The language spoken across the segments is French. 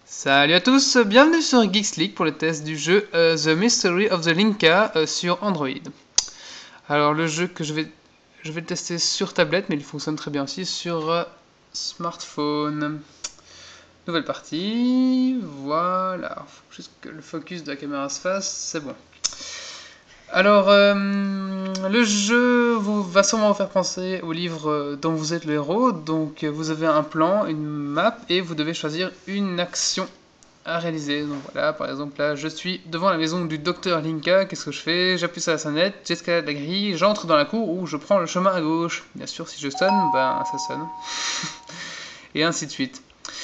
Salut à tous, bienvenue sur Geeks League pour le test du jeu The Mystery of the Linka sur Android. Alors le jeu que je vais le tester sur tablette, mais il fonctionne très bien aussi sur smartphone. Nouvelle partie, voilà, faut juste que le focus de la caméra se fasse, c'est bon. Alors, le jeu va sûrement vous faire penser au livre dont vous êtes le héros. Donc, vous avez un plan, une map, et vous devez choisir une action à réaliser. Donc voilà, par exemple, là, je suis devant la maison du docteur Linka. Qu'est-ce que je fais? J'appuie sur la sonnette, j'escalade la grille, j'entre dans la cour ou je prends le chemin à gauche. Bien sûr, si je sonne, ben ça sonne. Et ainsi de suite.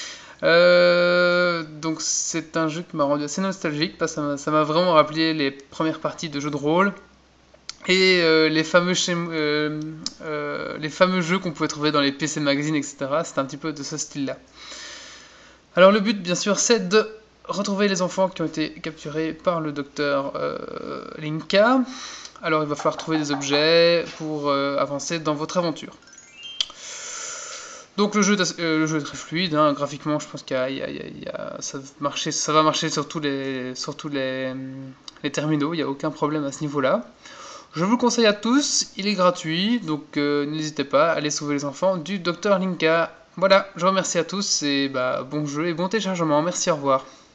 Donc c'est un jeu qui m'a rendu assez nostalgique parce que ça m'a vraiment rappelé les premières parties de jeux de rôle et les fameux jeux qu'on pouvait trouver dans les PC Magazine, etc. C'est un petit peu de ce style-là. Alors le but, bien sûr, c'est de retrouver les enfants qui ont été capturés par le docteur Linka. Alors il va falloir trouver des objets pour avancer dans votre aventure. Donc le jeu est très fluide, hein. Graphiquement je pense ça va marcher sur tous les terminaux, il n'y a aucun problème à ce niveau-là. Je vous le conseille à tous, il est gratuit, donc n'hésitez pas à aller sauver les enfants du Dr Linka. Voilà, je vous remercie à tous et bon jeu et bon téléchargement, merci, au revoir.